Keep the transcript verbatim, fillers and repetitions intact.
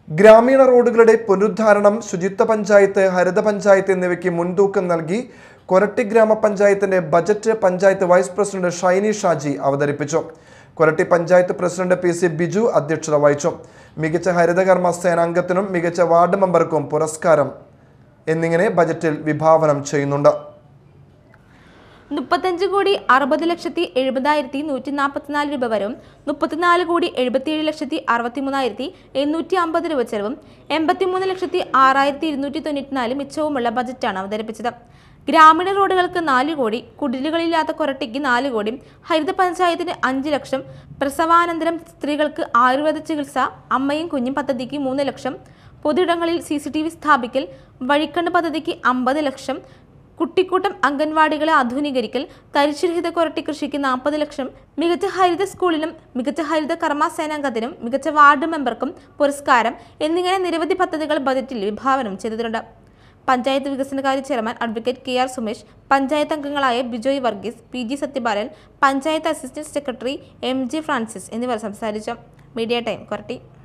ഗ്രാമീണ റോഡുകളുടെ പുനരുദ്ധാരണം, ശുചിത്വ പഞ്ചായത്ത്, ഹരിത പഞ്ചായത്ത് എന്നിവയ്ക്ക് മുൻതൂക്കം നൽകി കൊരട്ടി ഗ്രാമപഞ്ചായത്തിന്റെ budget panchayat vice president Shaini Shaji അവതരിപ്പിച്ചു. Koratty panchayat president P C Biju അധ്യക്ഷത വഹിച്ചു. മികച്ച ഹരിതകർമ്മ സേനാംഗത്തിനും മികച്ച വാർഡ് മെമ്പർക്കും പുരസ്കാരം എന്നിങ്ങനെ ബജറ്റിൽ വിഭാവനം ചെയ്യുന്നുണ്ട്. മുപ്പത്തഞ്ച് കോടി അറുപത് ലക്ഷത്തി എഴുപതായിരത്തി നൂറ്റി നാൽപ്പത്തിനാല് രൂപ വരും, മുപ്പത്തിനാല് കോടി എഴുപത്തിയേഴ് ലക്ഷത്തി അറുപത്തി മൂന്നായിരത്തി എണ്ണൂറ്റി അമ്പത് രൂപ ചെലവും എൺപത്തിമൂന്ന് ലക്ഷത്തി ആറായിരത്തി ഇരുന്നൂറ്റി തൊണ്ണൂറ്റിനാല് മിച്ചവുമുള്ള ബജറ്റാണ് അവതരിപ്പിച്ചത്. ഗ്രാമീണ റോഡുകൾക്ക് നാല് കോടി, കുടിലുകളില്ലാത്ത കൊരട്ടിക്ക് നാല് കോടി, ഹരിത പഞ്ചായത്തിന് അഞ്ച് ലക്ഷം, പ്രസവാനന്തരം സ്ത്രീകൾക്ക് ആയുർവേദ ചികിത്സ, അമ്മയും കുഞ്ഞും പദ്ധതിക്ക് മൂന്ന് ലക്ഷം, പൊതുയിടങ്ങളിൽ സി സി ടി വി സ്ഥാപിക്കൽ, വഴിക്കണ്ണ് പദ്ധതിക്ക് അമ്പത് ലക്ഷം, കുട്ടിക്കൂട്ടം അംഗൻവാടികളെ ആധുനീകരിക്കൽ, തരിശുരഹിത കൊരട്ടി കൃഷിക്ക് നാൽപ്പത് ലക്ഷം, മികച്ച ഹരിത സ്കൂളിനും മികച്ച ഹരിത കർമ്മ സേനാംഗത്തിനും മികച്ച വാർഡ് മെമ്പർക്കും പുരസ്കാരം എന്നിങ്ങനെ നിരവധി പദ്ധതികൾ ബജറ്റിൽ വിഭാവനം ചെയ്തിട്ടുണ്ട്. പഞ്ചായത്ത് വികസനകാര്യ chairman advocate K R Sumesh, panchayat അംഗങ്ങളായ Bijoy Varghese, P G Sathyapalan, panchayat assistant secretary M G Francis എന്നിവർ സംസാരിച്ചു. Media time, Koratty.